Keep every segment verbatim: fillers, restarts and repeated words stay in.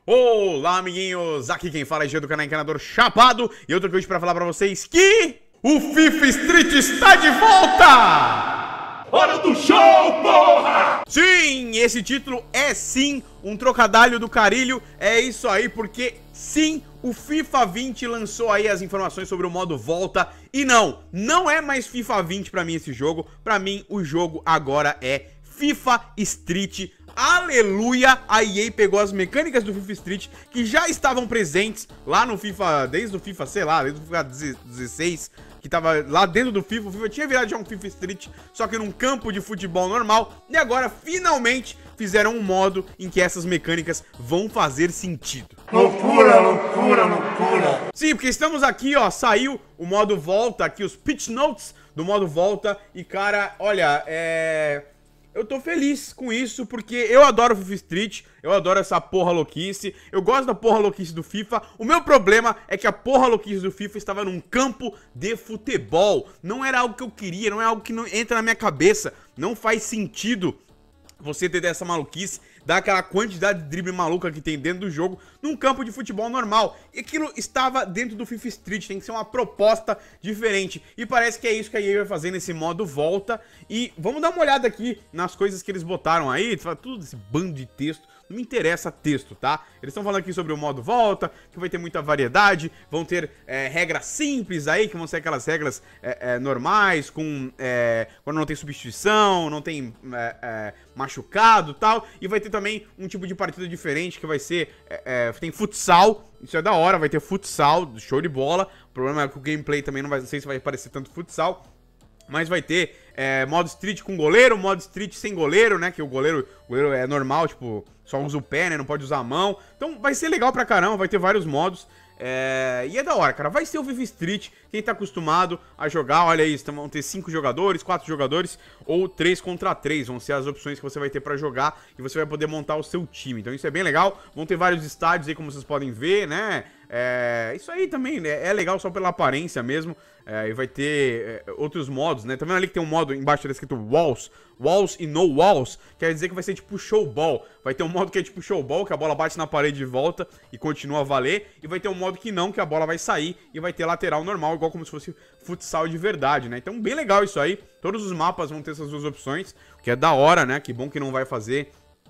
Olá, amiguinhos! Aqui quem fala é G do canal Encanador Chapado e eu tô aqui hoje pra falar pra vocês que o FIFA Street está de volta! Hora do show, porra! Sim, esse título é sim um trocadilho do carilho, é isso aí, porque sim, o FIFA vinte lançou aí as informações sobre o modo volta e não, não é mais FIFA vinte pra mim esse jogo, pra mim o jogo agora é FIFA Street. Aleluia! A E A pegou as mecânicas do FIFA Street que já estavam presentes lá no FIFA, desde o FIFA, sei lá, desde o FIFA dezesseis, que tava lá dentro do FIFA. O FIFA tinha virado já um FIFA Street, só que num campo de futebol normal. E agora, finalmente, fizeram um modo em que essas mecânicas vão fazer sentido. Loucura, loucura, loucura! Sim, porque estamos aqui, ó, saiu o modo volta, aqui os pitch notes do modo volta. E, cara, olha, é... eu tô feliz com isso, porque eu adoro o FIFA Street, eu adoro essa porra louquice, eu gosto da porra louquice do FIFA. O meu problema é que a porra louquice do FIFA estava num campo de futebol. Não era algo que eu queria, não é algo que não entra na minha cabeça. Não faz sentido você ter dessa maluquice, dar aquela quantidade de drible maluca que tem dentro do jogo num campo de futebol normal. E aquilo estava dentro do FIFA Street, tem que ser uma proposta diferente. E parece que é isso que a E A vai fazer nesse modo volta. E vamos dar uma olhada aqui nas coisas que eles botaram aí, tudo esse bando de texto. Não me interessa texto, tá? Eles estão falando aqui sobre o modo volta, que vai ter muita variedade, vão ter é, regras simples aí, que vão ser aquelas regras é, é, normais, com é, quando não tem substituição, não tem é, é, machucado e tal. E vai ter também um tipo de partida diferente, que vai ser, é, é, tem futsal, isso é da hora, vai ter futsal, show de bola. O problema é que o gameplay também não vai, não sei se vai parecer tanto futsal. Mas vai ter é, modo street com goleiro, modo street sem goleiro, né? Que o goleiro, o goleiro é normal, tipo, só usa o pé, né? Não pode usar a mão. Então vai ser legal pra caramba, vai ter vários modos. É... E é da hora, cara. Vai ser o FIFA Street. Quem tá acostumado a jogar, olha isso, vão ter cinco jogadores, quatro jogadores ou três contra três. Vão ser as opções que você vai ter pra jogar e você vai poder montar o seu time. Então isso é bem legal. Vão ter vários estádios aí, como vocês podem ver, né? É... Isso aí também, né? É legal só pela aparência mesmo. É... E vai ter é, outros modos, né? Tá vendo ali que tem um modo embaixo escrito Walls? Walls e No Walls, quer dizer que vai ser tipo showball. Vai ter um modo que é tipo showball, que a bola bate na parede de volta e continua a valer. E vai ter um modo que não, que a bola vai sair e vai ter lateral normal, igual como se fosse futsal de verdade, né? Então bem legal isso aí. Todos os mapas vão ter essas duas opções, que é da hora, né? Que bom que não vai fazer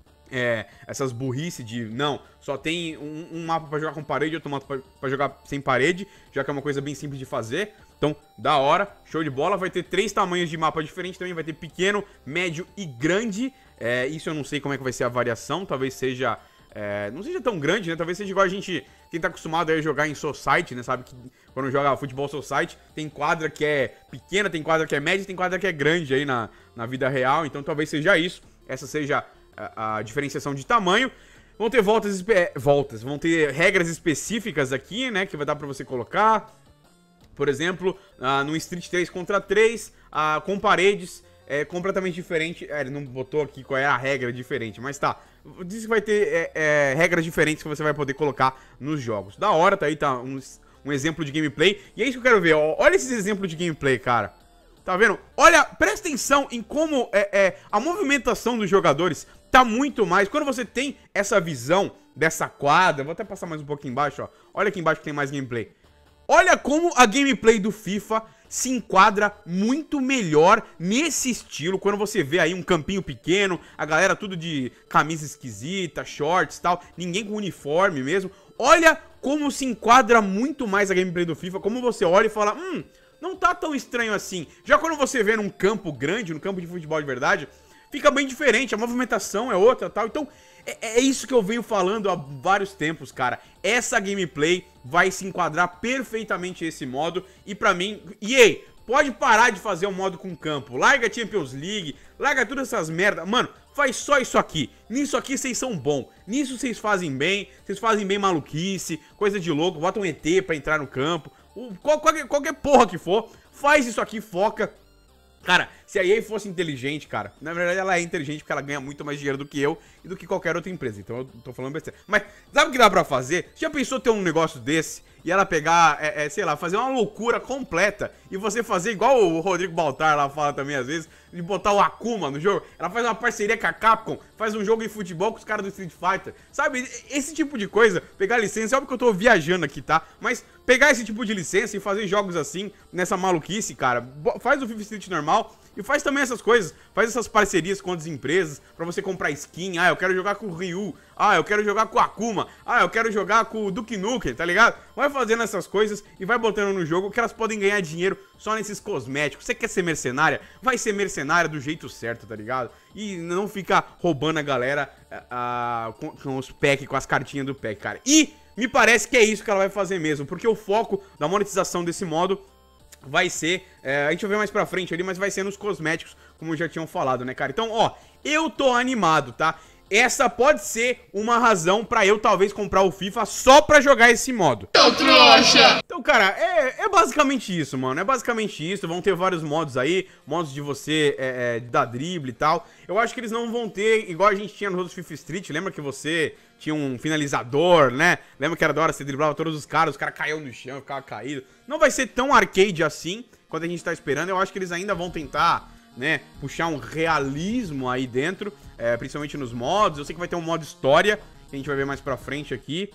é, essas burrice de, não, só tem um, um mapa pra jogar com parede e outro mapa pra, pra jogar sem parede, já que é uma coisa bem simples de fazer. Então, da hora, show de bola. Vai ter três tamanhos de mapa diferentes também. Vai ter pequeno, médio e grande. É, isso eu não sei como é que vai ser a variação. Talvez seja... É, não seja tão grande, né? Talvez seja igual a gente... Quem tá acostumado a jogar em Society, né? Sabe que quando joga futebol Society, tem quadra que é pequena, tem quadra que é média, tem quadra que é grande aí na, na vida real. Então, talvez seja isso. Essa seja a, a diferenciação de tamanho. Vão ter voltas... Voltas. Vão ter regras específicas aqui, né? Que vai dar pra você colocar... Por exemplo, uh, no Street três contra três, uh, com paredes, é completamente diferente. É, ele não botou aqui qual é a regra diferente, mas tá. Diz que vai ter é, é, regras diferentes que você vai poder colocar nos jogos. Da hora, tá aí, tá um, um exemplo de gameplay. E é isso que eu quero ver, ó. Olha esses exemplos de gameplay, cara. Tá vendo? Olha, presta atenção em como é, é, a movimentação dos jogadores tá muito mais. Quando você tem essa visão dessa quadra, vou até passar mais um pouquinho embaixo, ó. Olha aqui embaixo que tem mais gameplay. Olha como a gameplay do FIFA se enquadra muito melhor nesse estilo. Quando você vê aí um campinho pequeno, a galera tudo de camisa esquisita, shorts e tal, ninguém com uniforme mesmo. Olha como se enquadra muito mais a gameplay do FIFA, como você olha e fala, hum, não tá tão estranho assim. Já quando você vê num campo grande, num campo de futebol de verdade, fica bem diferente, a movimentação é outra e tal. Então, é, é isso que eu venho falando há vários tempos, cara. Essa gameplay vai se enquadrar perfeitamente esse modo. E pra mim, E A, pode parar de fazer um modo com campo. Larga a Champions League, larga todas essas merdas. Mano, faz só isso aqui. Nisso aqui vocês são bons. Nisso vocês fazem bem. Vocês fazem bem maluquice, coisa de louco. Bota um E T pra entrar no campo. Qual, qualquer, qualquer porra que for, faz isso aqui, foca. Cara, se a E A fosse inteligente, cara, na verdade ela é inteligente porque ela ganha muito mais dinheiro do que eu e do que qualquer outra empresa, então eu tô falando besteira. Mas sabe o que dá pra fazer? Já pensou ter um negócio desse e ela pegar, é, é, sei lá, fazer uma loucura completa e você fazer igual o Rodrigo Baltar lá fala também às vezes, de botar o Akuma no jogo. Ela faz uma parceria com a Capcom, faz um jogo de futebol com os caras do Street Fighter, sabe? Esse tipo de coisa, pegar licença, é óbvio que eu tô viajando aqui, tá? Mas pegar esse tipo de licença e fazer jogos assim, nessa maluquice, cara, faz o FIFA Street normal e faz também essas coisas, faz essas parcerias com outras empresas pra você comprar skin. Ah, eu quero jogar com o Ryu, ah, eu quero jogar com o Akuma, ah, eu quero jogar com o Duke Nukem, tá ligado? Vai fazendo essas coisas e vai botando no jogo que elas podem ganhar dinheiro só nesses cosméticos. Você quer ser mercenária? Vai ser mercenária do jeito certo, tá ligado? E não fica roubando a galera uh, com, com os packs, com as cartinhas do pack, cara. E me parece que é isso que ela vai fazer mesmo, porque o foco da monetização desse modo vai ser, é, a gente vai ver mais pra frente ali, mas vai ser nos cosméticos, como já tinham falado, né, cara? Então, ó, eu tô animado, tá? Essa pode ser uma razão pra eu talvez comprar o FIFA só pra jogar esse modo. Seu trouxa! Então, cara, é, é basicamente isso, mano. É basicamente isso. Vão ter vários modos aí. Modos de você é, é, dar drible e tal. Eu acho que eles não vão ter igual a gente tinha nos outros FIFA Street. Lembra que você tinha um finalizador, né? Lembra que era da hora, você driblava todos os caras, os caras caíam no chão, ficavam caídos. Não vai ser tão arcade assim quanto a gente tá esperando. Eu acho que eles ainda vão tentar, né, puxar um realismo aí dentro, é, principalmente nos modos. Eu sei que vai ter um modo história, que a gente vai ver mais pra frente aqui,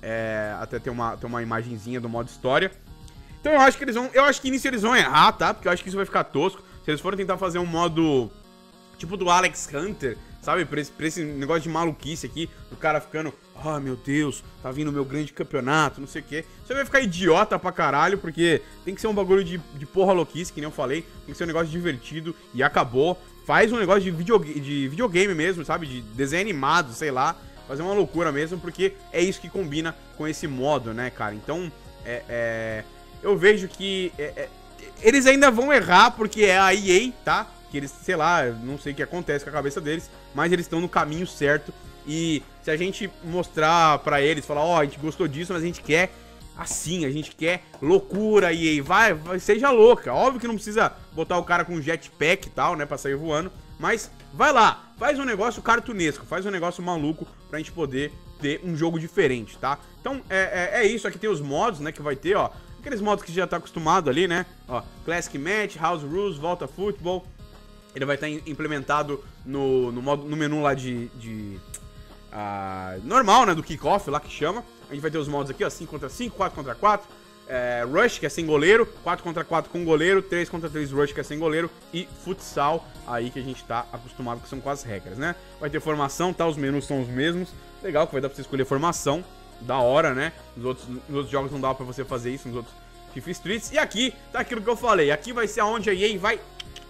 é, até ter uma, ter uma imagenzinha do modo história. Então eu acho que eles vão, eu acho que início eles vão errar, tá? Porque eu acho que isso vai ficar tosco. Se eles forem tentar fazer um modo tipo do Alex Hunter, sabe, pra esse, pra esse negócio de maluquice aqui, do cara ficando, ah, meu Deus, tá vindo o meu grande campeonato, não sei o que. Você vai ficar idiota pra caralho, porque tem que ser um bagulho de, de porra louquice, que nem eu falei. Tem que ser um negócio divertido e acabou. Faz um negócio de, videogame, de videogame mesmo, sabe, de desenho animado, sei lá. Fazer uma loucura mesmo, porque é isso que combina com esse modo, né, cara. Então, é, é, eu vejo que é, é, eles ainda vão errar, porque é a E A, tá? Que eles, sei lá, não sei o que acontece com a cabeça deles, mas eles estão no caminho certo. E se a gente mostrar pra eles, falar, ó, oh, a gente gostou disso, mas a gente quer assim, a gente quer loucura, E A, vai, vai, seja louca. Óbvio que não precisa botar o cara com jetpack e tal, né, pra sair voando, mas vai lá, faz um negócio cartunesco, faz um negócio maluco pra gente poder ter um jogo diferente, tá? Então, é, é, é isso, aqui tem os modos, né, que vai ter, ó, aqueles modos que já tá acostumado ali, né, ó, Classic Match, House Rules, Volta Futebol. Ele vai estar implementado no, no, modo, no menu lá de, de uh, normal, né, do kickoff lá que chama. A gente vai ter os modos aqui, ó, cinco contra cinco, quatro contra quatro, é, Rush, que é sem goleiro, quatro contra quatro com goleiro, três contra três Rush, que é sem goleiro, e Futsal, aí que a gente tá acostumado, que são com as regras, né. Vai ter formação, tá, os menus são os mesmos, legal que vai dar pra você escolher formação, da hora, né. Nos outros, nos outros jogos não dá pra você fazer isso, nos outros FIFA Streets. E aqui tá aquilo que eu falei, aqui vai ser aonde a E A vai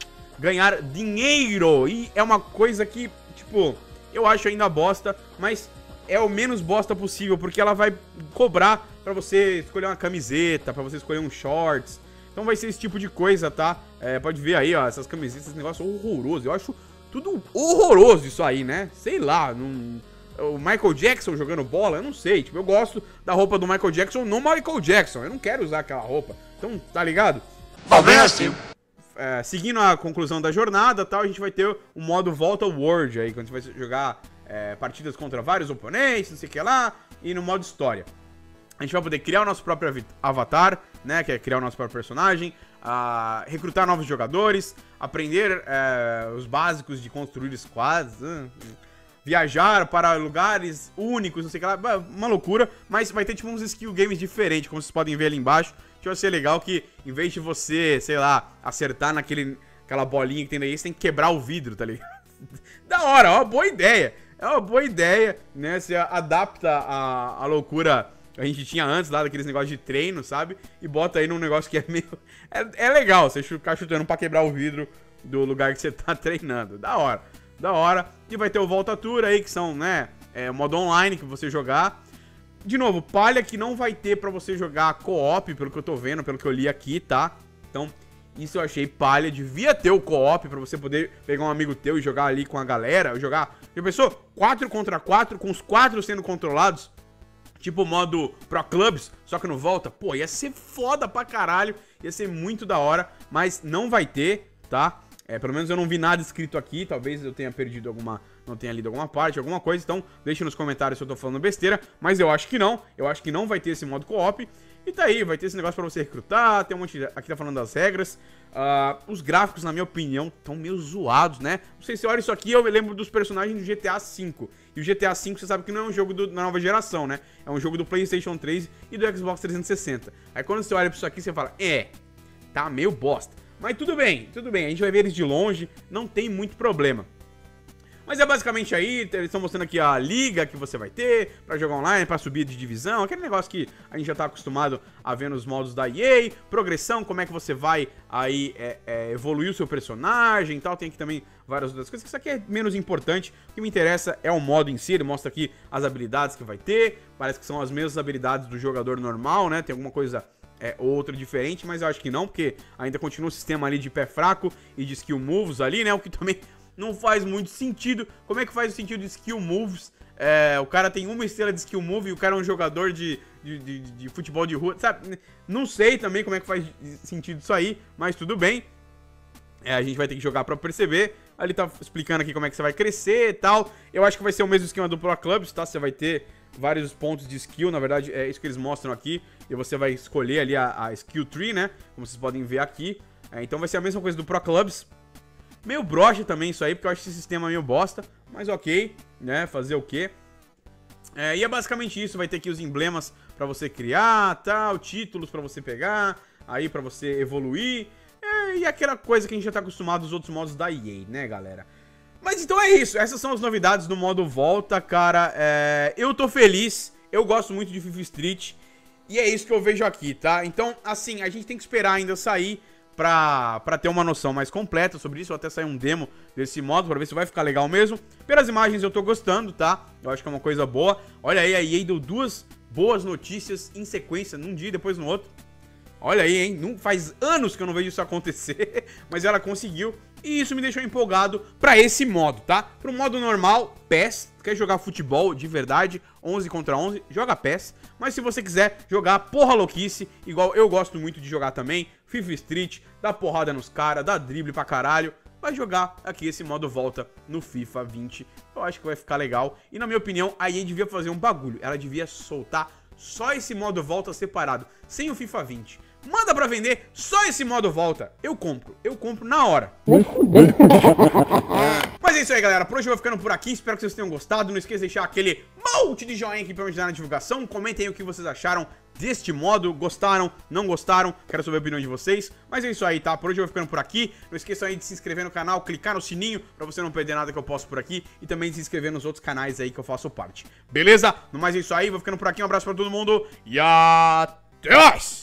ganhar dinheiro, e é uma coisa que, tipo, eu acho ainda bosta, mas é o menos bosta possível, porque ela vai cobrar pra você escolher uma camiseta, pra você escolher um shorts, então vai ser esse tipo de coisa, tá? É, pode ver aí, ó, essas camisetas, esse negócio horroroso, eu acho tudo horroroso isso aí, né? Sei lá, não... o Michael Jackson jogando bola, eu não sei, tipo, eu gosto da roupa do Michael Jackson no Michael Jackson, eu não quero usar aquela roupa, então, tá ligado? Também assim. É, seguindo a conclusão da jornada, tal, a gente vai ter o modo Volta World aí, quando a gente vai jogar é, partidas contra vários oponentes, não sei o que lá, e no modo história. A gente vai poder criar o nosso próprio avatar, né, que é criar o nosso próprio personagem, a recrutar novos jogadores, aprender é, os básicos de construir squads, uh, viajar para lugares únicos, não sei o que lá, uma loucura, mas vai ter tipo uns skill games diferentes, como vocês podem ver ali embaixo. Que vai ser legal que, em vez de você, sei lá, acertar naquele, aquela bolinha que tem daí, você tem que quebrar o vidro, tá ligado? Da hora, ó, boa ideia. É uma boa ideia, né? Você adapta a, a loucura que a gente tinha antes lá, daqueles negócios de treino, sabe? E bota aí num negócio que é meio... É, é legal, você ficar chutando pra quebrar o vidro do lugar que você tá treinando. Da hora, da hora. E vai ter o Volta Tour aí, que são, né, é, modo online que você jogar. De novo, palha que não vai ter pra você jogar co-op, pelo que eu tô vendo, pelo que eu li aqui, tá? Então, isso eu achei palha. Devia ter o co-op pra você poder pegar um amigo teu e jogar ali com a galera. Jogar, já pensou? quatro contra quatro, com os quatro sendo controlados. Tipo modo Pro Clubs, só que não volta. Pô, ia ser foda pra caralho. Ia ser muito da hora, mas não vai ter, tá? É, pelo menos eu não vi nada escrito aqui, talvez eu tenha perdido alguma, não tenha lido alguma parte, alguma coisa, então deixe nos comentários se eu tô falando besteira, mas eu acho que não, eu acho que não vai ter esse modo co-op. E tá aí, vai ter esse negócio pra você recrutar, tem um monte de... Aqui tá falando das regras. Uh, os gráficos, na minha opinião, estão meio zoados, né? Não sei se olha isso aqui, eu me lembro dos personagens do G T A cinco. E o G T A cinco, você sabe que não é um jogo do, da nova geração, né? É um jogo do PlayStation três e do Xbox trezentos e sessenta. Aí quando você olha pra isso aqui, você fala, é, tá meio bosta. Mas tudo bem, tudo bem, a gente vai ver eles de longe, não tem muito problema. Mas é basicamente aí, eles estão mostrando aqui a liga que você vai ter pra jogar online, pra subir de divisão, aquele negócio que a gente já tá acostumado a ver nos modos da E A, progressão, como é que você vai aí é, é, evoluir o seu personagem e tal, tem aqui também várias outras coisas, que isso aqui é menos importante, o que me interessa é o modo em si, ele mostra aqui as habilidades que vai ter, parece que são as mesmas habilidades do jogador normal, né, tem alguma coisa... É, outra diferente, mas eu acho que não, porque ainda continua o sistema ali de pé fraco e de skill moves ali, né, o que também não faz muito sentido. Como é que faz o sentido de skill moves? É, o cara tem uma estrela de skill move e o cara é um jogador de, de, de, de futebol de rua, sabe? Não sei também como é que faz sentido isso aí, mas tudo bem. É, a gente vai ter que jogar pra perceber. Ali tá explicando aqui como é que você vai crescer e tal. Eu acho que vai ser o mesmo esquema do Pro Clubs, tá? Você vai ter vários pontos de skill, na verdade é isso que eles mostram aqui. E você vai escolher ali a, a skill tree, né? Como vocês podem ver aqui. É, então vai ser a mesma coisa do Pro Clubs. Meio broxa também isso aí, porque eu acho esse sistema meio bosta. Mas ok, né? Fazer o quê? É, e é basicamente isso. Vai ter aqui os emblemas pra você criar, tal. Títulos pra você pegar. Aí pra você evoluir. É, e aquela coisa que a gente já tá acostumado nos outros modos da E A, né, galera? Mas então é isso. Essas são as novidades do modo volta, cara. É, eu tô feliz. Eu gosto muito de FIFA Street. E é isso que eu vejo aqui, tá? Então, assim, a gente tem que esperar ainda sair pra, pra ter uma noção mais completa sobre isso. Ou até sair um demo desse modo pra ver se vai ficar legal mesmo. Pelas imagens eu tô gostando, tá? Eu acho que é uma coisa boa. Olha aí, a E A deu duas boas notícias em sequência, num dia e depois no outro. Olha aí, hein? Não, faz anos que eu não vejo isso acontecer, mas ela conseguiu. E isso me deixou empolgado pra esse modo, tá? Pro modo normal, P E S, quer jogar futebol de verdade, onze contra onze, joga P E S. Mas se você quiser jogar porra louquice, igual eu gosto muito de jogar também, FIFA Street, dá porrada nos caras, dá drible pra caralho, vai jogar aqui esse modo volta no FIFA vinte. Eu acho que vai ficar legal. E na minha opinião, a E A devia fazer um bagulho. Ela devia soltar só esse modo volta separado, sem o FIFA vinte. Manda pra vender só esse modo volta. Eu compro, eu compro na hora. Mas é isso aí, galera. Por hoje eu vou ficando por aqui. Espero que vocês tenham gostado. Não esqueça de deixar aquele monte de joinha aqui pra me ajudar na divulgação. Comentem aí o que vocês acharam deste modo. Gostaram? Não gostaram? Quero saber a opinião de vocês. Mas é isso aí, tá? Por hoje eu vou ficando por aqui. Não esqueçam aí de se inscrever no canal, clicar no sininho pra você não perder nada que eu posto por aqui. E também de se inscrever nos outros canais aí que eu faço parte. Beleza? No mais é isso aí. Vou ficando por aqui. Um abraço pra todo mundo. E até mais!